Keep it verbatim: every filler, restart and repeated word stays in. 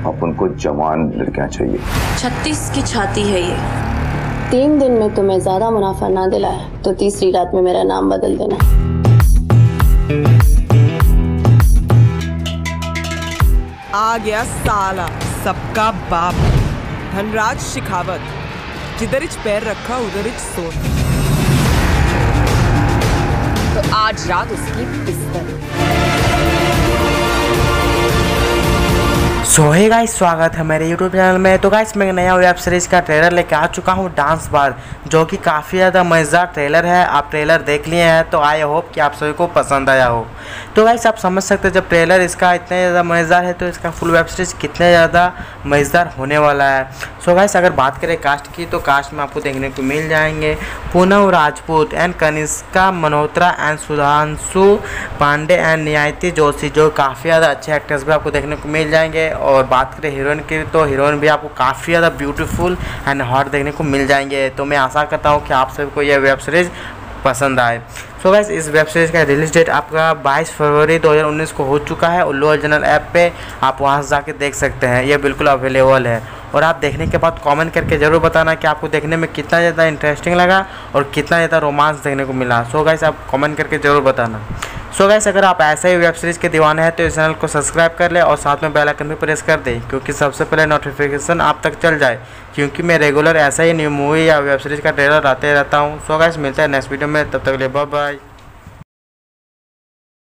अब उनको जवान लड़कियां चाहिए। छत्तीस की छाती है ये। तीन दिन में तुम्हें ज्यादा मुनाफा ना दिलाए तो तीसरी रात में मेरा नाम बदल देना। आ गया साला सबका बाप धनराज शेखावत, जिधर इच पैर रखा उधर इच सोन। तो आज रात उसकी पिस्तल। सो हे गाइस, स्वागत है मेरे यूट्यूब चैनल में। तो गाइस मैं नया वेब सीरीज़ का ट्रेलर लेके आ चुका हूँ, डांस बार, जो कि काफ़ी ज़्यादा मज़ेदार ट्रेलर है। आप ट्रेलर देख लिए हैं तो आई होप कि आप सभी को पसंद आया हो। तो गाइस आप समझ सकते हैं जब ट्रेलर इसका इतना ज़्यादा मज़ेदार है तो इसका फुल वेब सीरीज़ कितना ज़्यादा मज़ेदार होने वाला है। सो गाइस अगर बात करें कास्ट की तो कास्ट में आपको देखने को मिल जाएंगे Poonam Rajput and Kanishka Malhotra and Sudhanshu Pandey and Niyati Joshi, जो काफ़ी ज़्यादा अच्छे एक्टर्स भी आपको देखने को मिल जाएंगे। और बात करें हीरोइन की तो हीरोइन भी आपको काफ़ी ज़्यादा ब्यूटीफुल एंड हॉट देखने को मिल जाएंगे। तो मैं आशा करता हूँ कि आप सबको यह वेब सीरीज़ पसंद आए। सो गाइस इस वेब सीरीज़ का रिलीज डेट आपका बाईस फरवरी दो हज़ार उन्नीस को हो चुका है। उल्लू ओरिजिनल ऐप पे आप वहाँ से जाके देख सकते हैं, यह बिल्कुल अवेलेबल है। और आप देखने के बाद कमेंट करके ज़रूर बताना कि आपको देखने में कितना ज़्यादा इंटरेस्टिंग लगा और कितना ज़्यादा रोमांस देखने को मिला। सो गाइस आप कमेंट करके ज़रूर बताना। सो गाइस अगर आप ऐसे ही वेब सीरीज़ के दीवाने हैं तो इस चैनल को सब्सक्राइब कर ले और साथ में बेल आइकन भी प्रेस कर दें, क्योंकि सबसे पहले नोटिफिकेशन आप तक चल जाए, क्योंकि मैं रेगुलर ऐसा ही न्यू मूवी या वेब सीरीज़ का ट्रेलर आते रहता हूँ। सो गाइस मिलते हैं नेक्स्ट वीडियो में, तब तक के लिए बाय बाय।